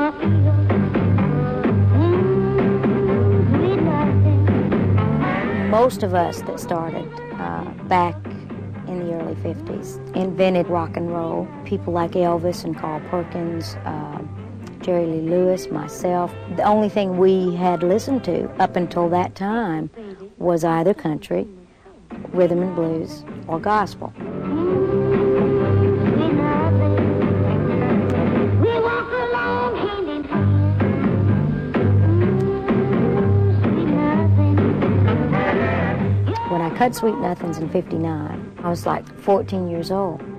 Most of us that started back in the early 50s invented rock and roll. People like Elvis and Carl Perkins, Jerry Lee Lewis, myself. The only thing we had listened to up until that time was either country, rhythm and blues, or gospel. When I cut Sweet Nothings in '59, I was like 14 years old.